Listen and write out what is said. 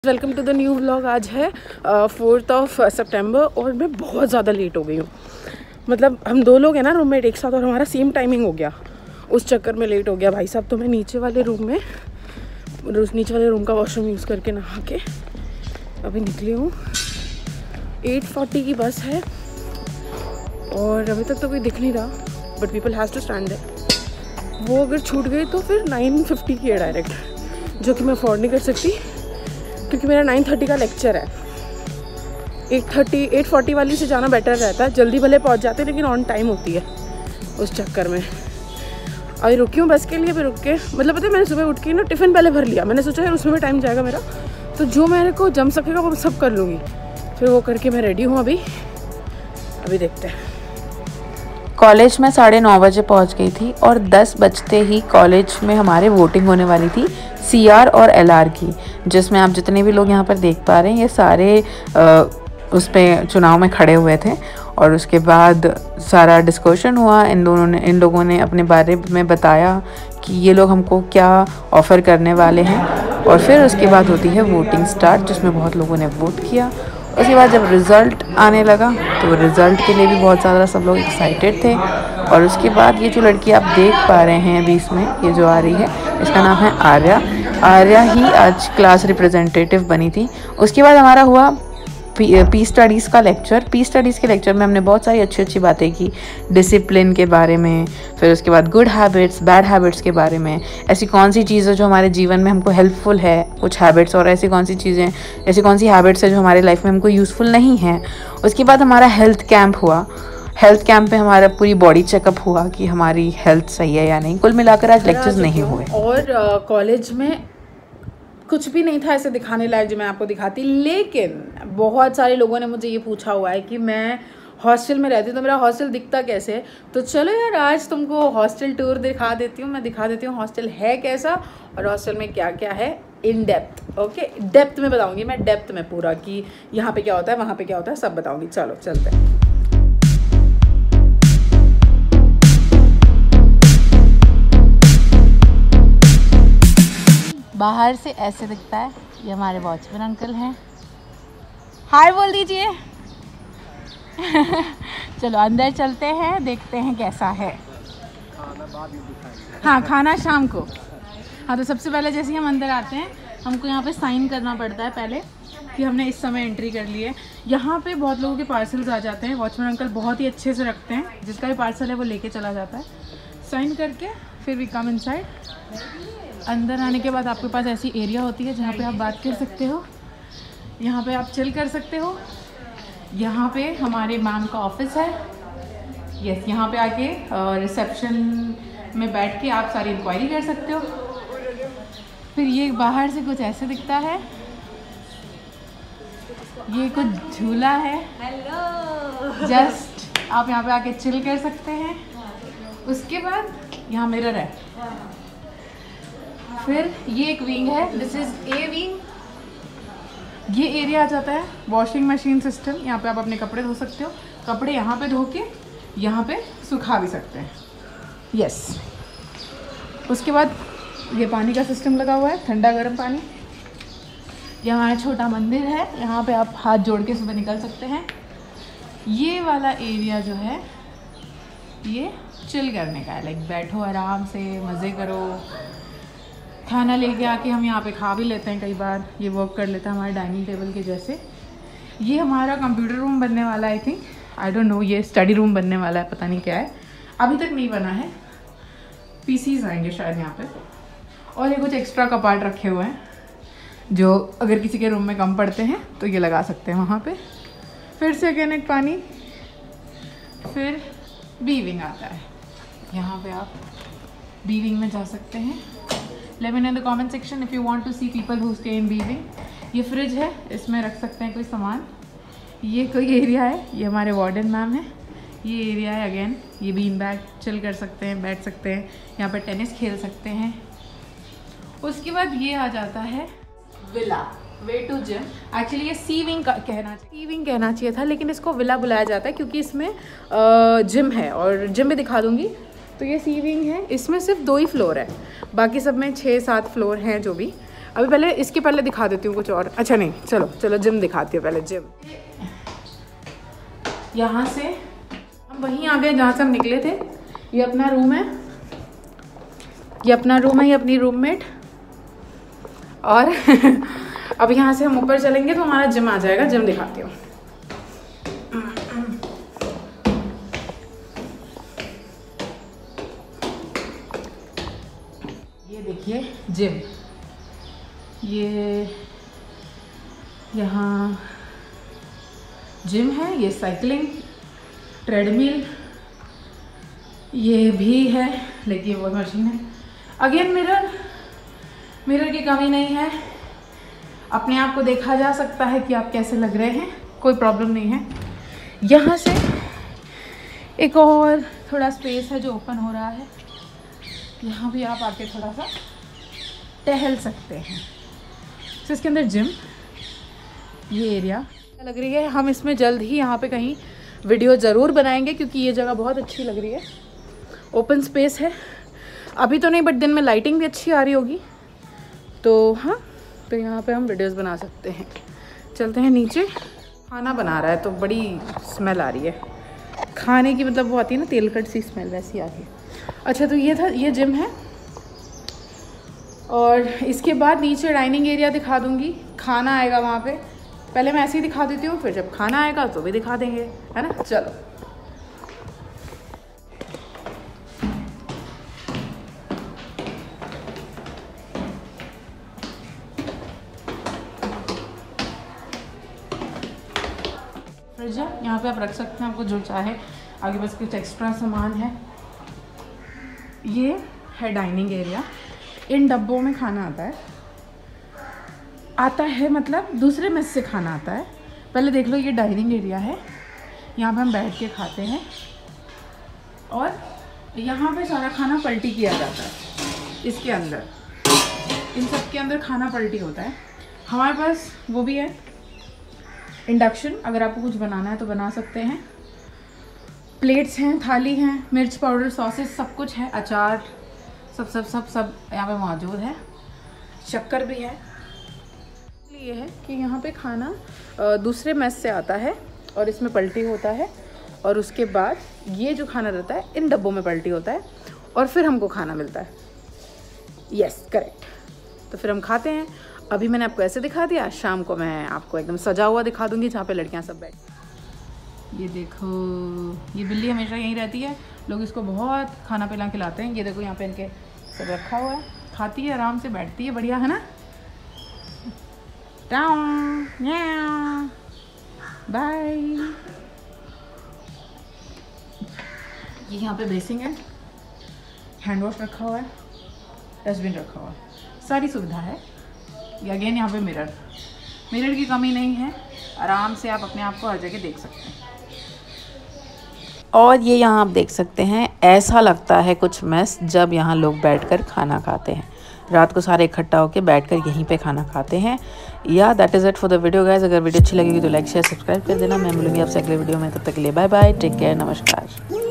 Welcome to the new vlog. आज है 4 सितंबर और मैं बहुत ज़्यादा लेट हो गई हूँ। मतलब हम दो लोग हैं ना रूममेट एक साथ और हमारा सेम टाइमिंग हो गया, उस चक्कर में लेट हो गया भाई साहब। तो मैं नीचे वाले रूम का वॉशरूम यूज़ करके नहा के अभी निकली हूँ। 8:40 की बस है और अभी तक तो कोई दिख नहीं रहा, but people has to stand there. वो अगर छूट गई तो फिर 9:50 की है डायरेक्ट, जो कि मैं अफोर्ड नहीं कर सकती क्योंकि मेरा 9:30 का लेक्चर है। 8:40 वाली से जाना बेटर रहता है, जल्दी भले पहुंच जाते लेकिन ऑन टाइम होती है। उस चक्कर में अभी रुकी हूँ बस के लिए। फिर रुक के मतलब पता है मैंने सुबह उठ के ना टिफ़िन पहले भर लिया। मैंने सोचा यार उसमें भी टाइम जाएगा मेरा, तो जो मेरे को जम सकेगा वो सब कर लूँगी। फिर वो करके मैं रेडी हूँ। अभी देखते हैं। कॉलेज में 9:30 बजे पहुंच गई थी और 10 बजते ही कॉलेज में हमारे वोटिंग होने वाली थी CR और LR की, जिसमें आप जितने भी लोग यहाँ पर देख पा रहे हैं ये सारे उस पे चुनाव में खड़े हुए थे। और उसके बाद सारा डिस्कशन हुआ। इन लोगों ने अपने बारे में बताया कि ये लोग हमको क्या ऑफ़र करने वाले हैं, और फिर उसके बाद होती है वोटिंग स्टार्ट, जिसमें बहुत लोगों ने वोट किया। उसके बाद जब रिज़ल्ट आने लगा तो रिज़ल्ट के लिए भी बहुत ज़्यादा सब लोग एक्साइटेड थे। और उसके बाद ये जो लड़की आप देख पा रहे हैं अभी इसमें ये जो आ रही है, इसका नाम है आर्या ही आज क्लास रिप्रेजेंटेटिव बनी थी। उसके बाद हमारा हुआ पी स्टडीज़ का लेक्चर। पी स्टडीज़ के लेक्चर में हमने बहुत सारी अच्छी बातें की, डिसिप्लिन के बारे में, फिर उसके बाद गुड हैबिट्स बैड हैबिट्स के बारे में, ऐसी कौन सी चीज़ें जो हमारे जीवन में हमको हेल्पफुल है कुछ हैबिट्स, और ऐसी कौन सी हैबिट्स है जो हमारे लाइफ में हमको यूज़फुल नहीं है। उसके बाद हमारा हेल्थ कैंप हुआ। हेल्थ कैंप पे हमारा पूरी बॉडी चेकअप हुआ कि हमारी हेल्थ सही है या नहीं। कुल मिलाकर आज लेक्चर्स नहीं हुए। और कॉलेज में कुछ भी नहीं था ऐसे दिखाने लायक जो मैं आपको दिखाती, लेकिन बहुत सारे लोगों ने मुझे ये पूछा हुआ है कि मैं हॉस्टल में रहती हूँ तो मेरा हॉस्टल दिखता कैसे है। तो चलो यार आज तुमको हॉस्टल टूर दिखा देती हूँ। मैं दिखा देती हूँ हॉस्टल है कैसा और हॉस्टल में क्या क्या है इन डेप्थ। ओके, डेप्थ में बताऊँगी मैं, डेप्थ में पूरा कि यहाँ पे क्या होता है वहाँ पे क्या होता है सब बताऊँगी। चलो चलते हैं। बाहर से ऐसे दिखता है। ये हमारे वॉचमैन अंकल हैं, हाय बोल दीजिए। चलो अंदर चलते हैं, देखते हैं कैसा है। हाँ, खाना शाम को। हाँ, तो सबसे पहले जैसे ही हम अंदर आते हैं हमको यहाँ पे साइन करना पड़ता है पहले कि हमने इस समय एंट्री कर ली है। यहाँ पे बहुत लोगों के पार्सल्स आ जाते हैं, वॉचमैन अंकल बहुत ही अच्छे से रखते हैं, जिसका भी पार्सल है वो लेके चला जाता है। साइन करके फिर वी कम इनसाइड। अंदर आने के बाद आपके पास ऐसी एरिया होती है जहाँ पे आप बात कर सकते हो, यहाँ पे आप चिल कर सकते हो। यहाँ पे हमारे मैम का ऑफिस है। यस, यहाँ पे आके रिसेप्शन में बैठ के आप सारी इंक्वायरी कर सकते हो। फिर ये बाहर से कुछ ऐसे दिखता है। ये कुछ झूला है। हेलो, जस्ट आप यहाँ पे आके चिल कर सकते हैं। उसके बाद यहाँ मिरर है। फिर ये एक विंग है, दिस इज ए विंग। ये एरिया आ जाता है वॉशिंग मशीन सिस्टम। यहाँ पे आप अपने कपड़े धो सकते हो। कपड़े यहाँ पे धो के यहाँ पे सुखा भी सकते हैं। यस, उसके बाद ये पानी का सिस्टम लगा हुआ है, ठंडा गर्म पानी। यहाँ छोटा मंदिर है, यहाँ पे आप हाथ जोड़ के सुबह निकल सकते हैं। ये वाला एरिया जो है ये चिल करने का है, लाइक बैठो आराम से मज़े करो। खाना लेके आके हम यहाँ पे खा भी लेते हैं, कई बार ये वर्क कर लेता है हमारे डाइनिंग टेबल के जैसे। ये हमारा कंप्यूटर रूम बनने वाला है, I think, I don't know, ये स्टडी रूम बनने वाला है, पता नहीं क्या है, अभी तक नहीं बना है। PCs आएंगे शायद यहाँ पे। और ये कुछ एक्स्ट्रा कपाट रखे हुए हैं जो अगर किसी के रूम में कम पड़ते हैं तो ये लगा सकते हैं वहाँ पे। फिर से अगेन एक पानी। फिर बीविंग आता है, यहाँ पे आप बीविंग में जा सकते हैं। Let me know in the comment section if you want to see people who stay in B-wing. ये फ्रिज है, इसमें रख सकते हैं कोई सामान। ये कोई एरिया है, ये हमारे वार्डन मैम है। ये एरिया है अगेन, ये बीन बैग, चिल कर सकते हैं, बैठ सकते हैं, यहाँ पर टेनिस खेल सकते हैं। उसके बाद ये आ जाता है villa, way to gym. Actually ये सी विंग कहना चाहिए था, लेकिन इसको विला बुलाया जाता है क्योंकि इसमें जिम है और जिम भी दिखा दूँगी। तो ये सी विंग है, इसमें सिर्फ 2 ही फ्लोर है, बाकी सब में 6-7 फ्लोर हैं जो भी। अभी पहले इसके पहले दिखा देती हूँ कुछ और। अच्छा नहीं, चलो चलो जिम दिखाती हूँ पहले। जिम यहाँ से हम वहीं आ गए जहाँ से हम निकले थे। ये अपना रूम है, ये अपना रूम है, ये अपनी रूममेट। और अब यहाँ से हम ऊपर चलेंगे तो हमारा जिम आ जाएगा। जिम दिखाती हूँ। ये देखिए जिम, ये यहाँ जिम है। ये साइकिलिंग ट्रेडमिल ये भी है, लेकिन वो मशीन है। अगेन मिरर की कमी नहीं है। अपने आप को देखा जा सकता है कि आप कैसे लग रहे हैं, कोई प्रॉब्लम नहीं है। यहाँ से एक और थोड़ा स्पेस है जो ओपन हो रहा है। यहाँ भी आप आके थोड़ा सा टहल सकते हैं। तो इसके अंदर जिम, ये एरिया लग रही है। हम इसमें जल्द ही यहाँ पे कहीं वीडियो ज़रूर बनाएंगे क्योंकि ये जगह बहुत अच्छी लग रही है। ओपन स्पेस है, अभी तो नहीं बट दिन में लाइटिंग भी अच्छी आ रही होगी। तो हाँ, तो यहाँ पे हम वीडियोस बना सकते हैं। चलते हैं नीचे। खाना बना रहा है तो बड़ी स्मेल आ रही है खाने की, मतलब वो आती है ना तेलकट सी स्मेल, वैसी आ रही है। अच्छा तो ये था, ये जिम है। और इसके बाद नीचे डाइनिंग एरिया दिखा दूँगी, खाना आएगा वहाँ पे। पहले मैं ऐसे ही दिखा देती हूँ, फिर जब खाना आएगा तो भी दिखा देंगे, है ना। चलो फ्रिज है, यहाँ पे आप रख सकते हैं आपको जो चाहे। आगे बस कुछ एक्स्ट्रा सामान है। ये है डाइनिंग एरिया। इन डब्बों में खाना आता है मतलब दूसरे मेस से खाना आता है। पहले देख लो, ये डाइनिंग एरिया है, यहाँ पे हम बैठ के खाते हैं। और यहाँ पे सारा खाना पलटी किया जाता है। इसके अंदर, इन सब के अंदर खाना पलटी होता है। हमारे पास वो भी है इंडक्शन, अगर आपको कुछ बनाना है तो बना सकते हैं। प्लेट्स हैं, थाली हैं, मिर्च पाउडर, सॉसेस, सब कुछ है। अचार सब सब सब सब यहाँ पे मौजूद है। शक्कर भी है। ये है कि यहाँ पे खाना दूसरे मेस से आता है और इसमें पलटी होता है। और उसके बाद ये जो खाना रहता है इन डब्बों में पलटी होता है और फिर हमको खाना मिलता है। Yes correct. तो फिर हम खाते हैं। अभी मैंने आपको ऐसे दिखा दिया, शाम को मैं आपको एकदम सजा हुआ दिखा दूँगी जहाँ पे लड़कियाँ सब बैठ। ये देखो, ये बिल्ली हमेशा यहीं रहती है। लोग इसको बहुत खाना पिला खिलाते हैं। ये देखो यहाँ पे इनके सब रखा हुआ है, खाती है, आराम से बैठती है, बढ़िया है ना। बाय। ये यहाँ पे बेसिंग है, हैंड वॉश रखा हुआ है, डस्टबिन रखा हुआ है, सारी सुविधा है। ये अगेन यहाँ पे मिरर की कमी नहीं है। आराम से आप अपने आप को हर जगह देख सकते हैं। और ये यहाँ आप देख सकते हैं, ऐसा लगता है कुछ मेस जब यहाँ लोग बैठकर खाना खाते हैं। रात को सारे इकट्ठा होकर बैठकर यहीं पे खाना खाते हैं। Yeah that is it for the video guys. अगर वीडियो अच्छी लगेगी तो लाइक शेयर सब्सक्राइब कर देना। मैं मिलूंगी आपसे अगले वीडियो में, तब तक के लिए बाय बाय, टेक केयर, नमस्कार।